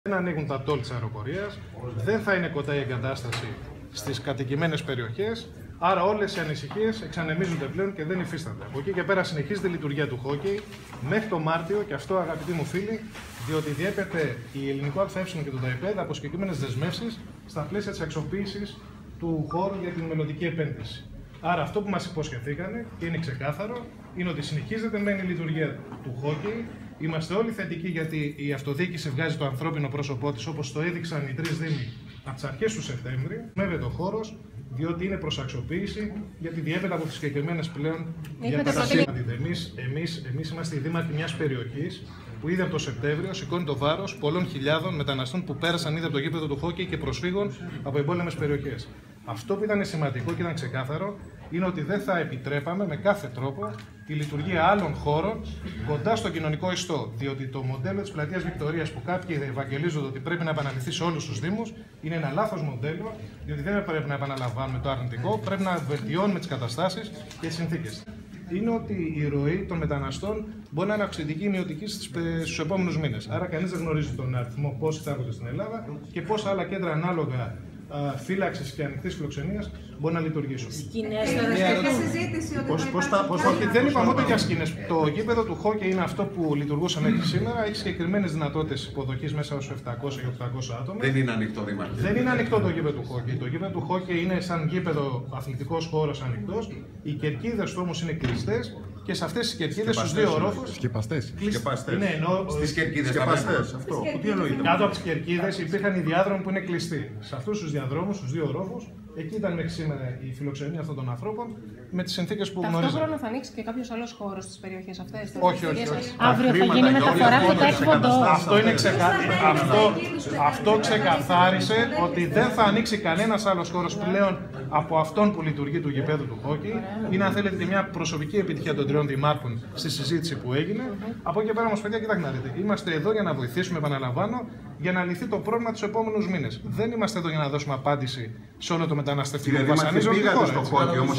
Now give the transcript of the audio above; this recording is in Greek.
Δεν ανοίγουν τα τόλ της αεροπορίας, δεν θα είναι κοντά η εγκατάσταση στις κατοικημένες περιοχές, άρα όλες οι ανησυχίες εξανεμίζονται πλέον και δεν υφίστανται. Από εκεί και πέρα συνεχίζεται η λειτουργία του χόκκι μέχρι το Μάρτιο, και αυτό αγαπητοί μου φίλοι, διότι διέπεται η Ελληνικό ΑΕ και το ΤΑΙΠΕΔ από συγκεκριμένες δεσμεύσεις στα πλαίσια της αξιοποίησης του χώρου για την μελλοντική επένδυση. Άρα αυτό που μας υποσχεθήκανε, και είναι ξεκάθαρο, είναι ότι συνεχίζεται μεν η λειτουργία του χόκκι. Είμαστε όλοι θετικοί γιατί η αυτοδιοίκηση βγάζει το ανθρώπινο πρόσωπό της, όπως το έδειξαν οι τρεις δήμοι από τις αρχές του Σεπτέμβρη. Μέβεται ο χώρος, διότι είναι προς αξιοποίηση, γιατί διέπεται από τις συγκεκριμένες πλέον διατάξεις. Εμείς είμαστε οι δήμαρχοι μιας περιοχής που ήδη από το Σεπτέμβριο σηκώνει το βάρος πολλών χιλιάδων μεταναστών που πέρασαν ήδη από το γήπεδο του χόκκι και προσφύγων από εμπόλεμες περιοχές. Αυτό που ήταν σημαντικό και ήταν ξεκάθαρο είναι ότι δεν θα επιτρέπαμε με κάθε τρόπο τη λειτουργία άλλων χώρων κοντά στο κοινωνικό ιστό. Διότι το μοντέλο της πλατείας Βικτωρίας που κάποιοι ευαγγελίζονται ότι πρέπει να επαναληφθεί σε όλους τους Δήμους είναι ένα λάθος μοντέλο, διότι δεν πρέπει να επαναλαμβάνουμε το αρνητικό, πρέπει να βελτιώνουμε τις καταστάσεις και τις συνθήκες. Είναι ότι η ροή των μεταναστών μπορεί να είναι αυξητική ή μειωτική στους επόμενους μήνες. Άρα, κανείς δεν γνωρίζει τον αριθμό πόσοι θα έρχονται στην Ελλάδα και πόσα άλλα κέντρα ανάλογα φύλαξης και ανοιχτής φιλοξενίας μπορεί να λειτουργήσουν. Σκηνές, συζήτηση ότι δεν είπαμε ούτε για σκηνές. Το γήπεδο του χόκκι είναι αυτό που λειτουργούσε μέχρι σήμερα. Έχει συγκεκριμένες δυνατότητες υποδοχής μέσα στους 700 ή 800 άτομα. Δεν είναι ανοιχτό, Δήμαρχε. Δεν είναι ανοιχτό το γήπεδο του χόκκι. Το γήπεδο του χόκκι είναι σαν γήπεδο αθλητικός χώρος ανοιχτός. Οι κερκίδες του όμως είναι κλειστές. Και σε αυτές τις κερκίδες, στους δύο ορόφους. Σκεπαστές. Ναι, ενώ στις κερκίδες. Σκεπαστές. Αυτό. Τι εννοείται. Κάτω από τις κερκίδες υπήρχαν οι διάδρομοι που είναι κλειστοί. Σε αυτούς τους διαδρόμους, στους δύο ορόφους, εκεί ήταν μέχρι σήμερα η φιλοξενία αυτών των ανθρώπων με τις συνθήκες που γνωρίζαμε. Ταυτόχρονα θα ανοίξει και κάποιος άλλος χώρος στις περιοχές αυτές. Όχι. Αύριο θα γίνει μεταφορά και τα έκβοντο. Αυτό ξεκαθάρισε ότι δεν θα ανοίξει κανένας άλλος χώρος πλέον από αυτόν που λειτουργεί του γηπέδου του χόκκι. Είναι, αν θέλετε, και μια προσωπική επιτυχία των τριών δημάρχων στη συζήτηση που έγινε. Από εκεί και πέρα όμως, παιδιά, κοιτάξτε να δείτε. Είμαστε εδώ για να βοηθήσουμε, επαναλαμβάνω, για να λυθεί το πρόβλημα τους επόμενους μήνες. Δεν είμαστε εδώ για να δώσουμε απάντηση σε όλο το μεταναστευτικό που βασανίζει όλη τη χώρα.